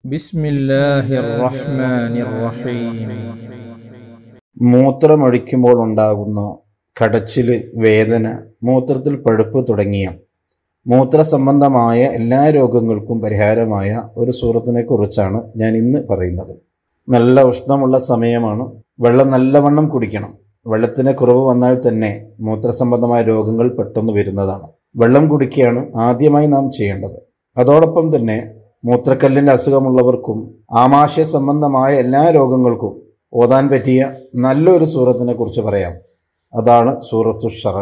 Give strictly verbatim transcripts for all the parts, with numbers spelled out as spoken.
ബിസ്മില്ലാഹിർ റഹ്മാനിർ റഹീം. മൂത്രമൊഴിക്കുമ്പോൾ ഉണ്ടാകുന്ന കടച്ചിൽ, വേദന, മൂത്രത്തിൽ പഴുപ്പ് തുടങ്ങിയ മൂത്ര സംബന്ധമായ എല്ലാ രോഗങ്ങൾക്കും പരിഹാരമായ ഒരു സൂറത്തിനെ കുറിച്ചാണ് ഞാൻ ഇന്ന് പറയുന്നത്. നല്ല ഉഷ്ണമുള്ള സമയമാണ്. വെള്ളം നല്ലവണ്ണം കുടിക്കണം. വെള്ളത്തിന് കുറവ് വന്നാൽ തന്നെ മൂത്രസംബന്ധമായ രോഗങ്ങൾ പെട്ടെന്ന് വരുന്നതാണ്. വെള്ളം കുടിക്കുകയാണ് ആദ്യമായി നാം ചെയ്യേണ്ടത്. അതോടൊപ്പം തന്നെ മൂത്രക്കല്ലിൻ്റെ അസുഖമുള്ളവർക്കും ആമാശയ സംബന്ധമായ എല്ലാ രോഗങ്ങൾക്കും ഓതാൻ പറ്റിയ നല്ലൊരു സൂറത്തിനെ കുറിച്ച് പറയാം. അതാണ് സൂറത്തു ഷറ.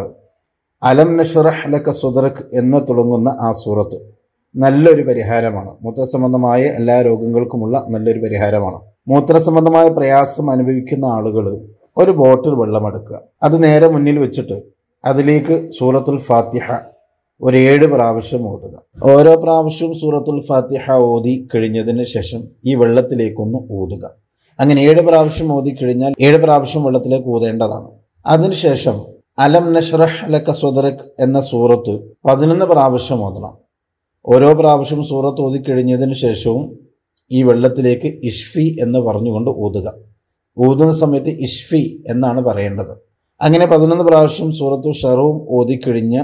അലം നശ്റഹ് ലക സദ്റക് എന്ന് തുടങ്ങുന്ന ആ സൂറത്ത് നല്ലൊരു പരിഹാരമാണ്. മൂത്രസംബന്ധമായ എല്ലാ രോഗങ്ങൾക്കുമുള്ള നല്ലൊരു പരിഹാരമാണ്. മൂത്രസംബന്ധമായ പ്രയാസം അനുഭവിക്കുന്ന ആളുകൾ ഒരു ബോട്ടിൽ വെള്ളമെടുക്കുക. അത് നേരെ മുന്നിൽ വെച്ചിട്ട് അതിലേക്ക് സൂറത്തുൽ ഫാത്തിഹ ഒരു ഏഴ് പ്രാവശ്യം ഓതുക. ഓരോ പ്രാവശ്യവും സൂറത്തുൽ ഫാത്തിഹ ഓതി കഴിഞ്ഞതിന് ശേഷം ഈ വെള്ളത്തിലേക്കൊന്ന് ഊതുക. അങ്ങനെ ഏഴ് പ്രാവശ്യം ഓതി കഴിഞ്ഞാൽ ഏഴ് പ്രാവശ്യം വെള്ളത്തിലേക്ക് ഊതേണ്ടതാണ്. അതിനുശേഷം അലം നശ്റഹ് ലക സദ്റക് എന്ന സൂറത്ത് പതിനൊന്ന് പ്രാവശ്യം ഓതണം. ഓരോ പ്രാവശ്യം സൂറത്ത് ഓതി കഴിഞ്ഞതിന് ശേഷവും ഈ വെള്ളത്തിലേക്ക് ഇഷ്ഫി എന്ന് പറഞ്ഞുകൊണ്ട് ഊതുക. ഊതുന്ന സമയത്ത് ഇഷ്ഫി എന്നാണ് പറയേണ്ടത്. അങ്ങനെ പതിനൊന്ന് പ്രാവശ്യം സൂറത്തു ഷറവും ഓതിക്കഴിഞ്ഞ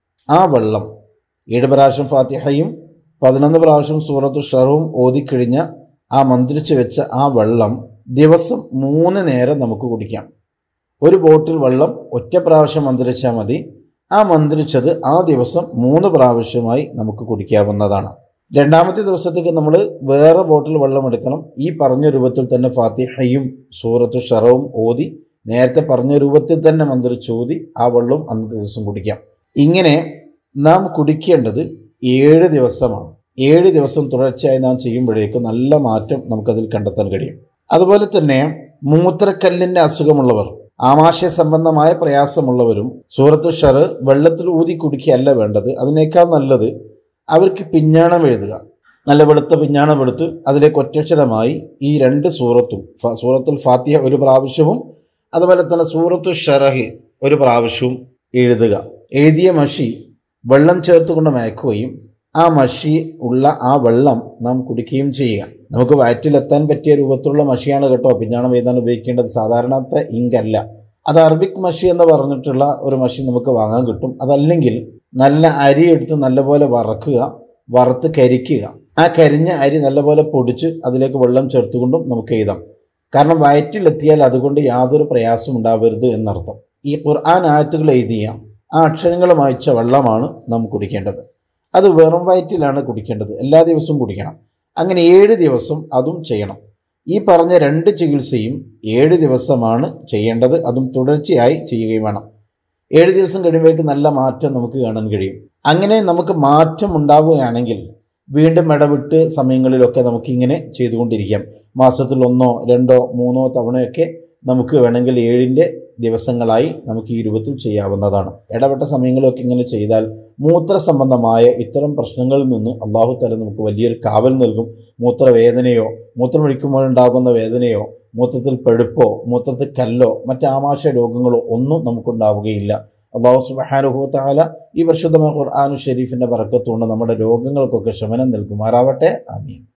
ആ വെള്ളം, ഏഴ് പ്രാവശ്യം ഫാത്തിഹയും പതിനൊന്ന് പ്രാവശ്യം സൂറത്തു ഷറവും ഓതിക്കഴിഞ്ഞ ആ മന്ത്രിച്ച് വെച്ച ആ വെള്ളം ദിവസം മൂന്ന് നേരം നമുക്ക് കുടിക്കാം. ഒരു ബോട്ടിൽ വെള്ളം ഒറ്റ പ്രാവശ്യം മന്ത്രിച്ചാൽ മതി. ആ മന്ത്രിച്ചത് ആ ദിവസം മൂന്ന് പ്രാവശ്യമായി നമുക്ക് കുടിക്കാവുന്നതാണ്. രണ്ടാമത്തെ ദിവസത്തേക്ക് നമ്മൾ വേറെ ബോട്ടിൽ വെള്ളം എടുക്കണം. ഈ പറഞ്ഞ രൂപത്തിൽ തന്നെ ഫാത്തിഹയും സൂറത്തു ഷറവും ഓതി നേരത്തെ പറഞ്ഞ രൂപത്തിൽ തന്നെ മന്ത്രിച്ചോതി ആ വെള്ളവും അന്നത്തെ ദിവസം കുടിക്കാം. ഇങ്ങനെ നാം കുടിക്കേണ്ടത് ഏഴ് ദിവസമാണ്. ഏഴ് ദിവസം തുടർച്ചയായി നാം ചെയ്യുമ്പോഴേക്കും നല്ല മാറ്റം നമുക്കതിൽ കണ്ടെത്താൻ കഴിയും. അതുപോലെ തന്നെ മൂത്രക്കല്ലിൻ്റെ അസുഖമുള്ളവർ, ആമാശയ സംബന്ധമായ പ്രയാസമുള്ളവരും സൂറത്തു ഷർ വെള്ളത്തിൽ ഊതി കുടിക്കുകയല്ല വേണ്ടത്. അതിനേക്കാൾ നല്ലത് അവർക്ക് പിഞ്ഞാണം എഴുതുക. നല്ല വെളുത്ത പിഞ്ഞാണം എടുത്ത് അതിലേക്ക് ഒറ്റക്ഷരമായി ഈ രണ്ട് സൂറത്തും, സൂറത്തുൽ ഫാത്തിഹ ഒരു പ്രാവശ്യവും അതുപോലെ തന്നെ സൂറത്തു ഷറഹ് ഒരു പ്രാവശ്യവും എഴുതുക. എഴുതിയ മഷി വെള്ളം ചേർത്തുകൊണ്ട് മയക്കുകയും ആ മഷി ഉള്ള ആ വെള്ളം നാം കുടിക്കുകയും ചെയ്യുക. നമുക്ക് വയറ്റിലെത്താൻ പറ്റിയ രൂപത്തിലുള്ള മഷിയാണ് കേട്ടോ പിഞ്ഞാണം എഴുതാൻ ഉപയോഗിക്കേണ്ടത്. സാധാരണത്തെ ഇങ്കല്ല. അത് അറബിക് മഷി എന്ന് പറഞ്ഞിട്ടുള്ള ഒരു മഷി നമുക്ക് വാങ്ങാൻ കിട്ടും. അതല്ലെങ്കിൽ നല്ല അരി എടുത്ത് നല്ലപോലെ വറക്കുക, വറുത്ത് കരിക്കുക. ആ കരിഞ്ഞ അരി നല്ലപോലെ പൊടിച്ച് അതിലേക്ക് വെള്ളം ചേർത്തുകൊണ്ടും നമുക്ക് എഴുതാം. കാരണം വയറ്റിലെത്തിയാൽ അതുകൊണ്ട് യാതൊരു പ്രയാസം ഉണ്ടാവരുത് എന്നർത്ഥം. ഈ ഖുർആൻ ആയത്തുകൾ എഴുതിയ ആ അക്ഷരങ്ങൾ വായിച്ച വെള്ളമാണ് നാം കുടിക്കേണ്ടത്. അത് വെറും വയറ്റിലാണ് കുടിക്കേണ്ടത്. എല്ലാ ദിവസവും കുടിക്കണം. അങ്ങനെ ഏഴ് ദിവസം അതും ചെയ്യണം. ഈ പറഞ്ഞ രണ്ട് ചികിത്സയും ഏഴ് ദിവസമാണ് ചെയ്യേണ്ടത്. അതും തുടർച്ചയായി ചെയ്യുകയും വേണം. ഏഴ് ദിവസം കഴിയുമ്പോഴേക്ക് നല്ല മാറ്റം നമുക്ക് കാണാൻ കഴിയും. അങ്ങനെ നമുക്ക് മാറ്റം ഉണ്ടാവുകയാണെങ്കിൽ വീണ്ടും ഇടവിട്ട് സമയങ്ങളിലൊക്കെ നമുക്കിങ്ങനെ ചെയ്തുകൊണ്ടിരിക്കാം. മാസത്തിൽ ഒന്നോ രണ്ടോ മൂന്നോ തവണയൊക്കെ നമുക്ക് വേണമെങ്കിൽ ഏഴിൻ്റെ ദിവസങ്ങളായി നമുക്ക് ഈ രൂപത്തിൽ ചെയ്യാവുന്നതാണ്. ഇടപെട്ട സമയങ്ങളൊക്കെ ഇങ്ങനെ ചെയ്താൽ മൂത്ര സംബന്ധമായ ഇത്തരം പ്രശ്നങ്ങളിൽ നിന്ന് അള്ളാഹു തആല നമുക്ക് വലിയൊരു കാവൽ നൽകും. മൂത്രവേദനയോ മൂത്രമൊഴിക്കുമ്പോഴുണ്ടാകുന്ന വേദനയോ മൂത്രത്തിൽ പഴുപ്പോ മൂത്രത്തിൽ കല്ലോ മറ്റ് ആമാശയ രോഗങ്ങളോ ഒന്നും നമുക്കുണ്ടാവുകയില്ല. അള്ളാഹു സുബ്ഹാനഹു വ തആല ഈ പരിശുദ്ധമായ ഖുർആൻ ഷരീഫിൻ്റെ ബറക്കത്തുകൊണ്ട് നമ്മുടെ രോഗങ്ങൾക്കൊക്കെ ശമനം നൽകുമാറാവട്ടെ. ആമീൻ.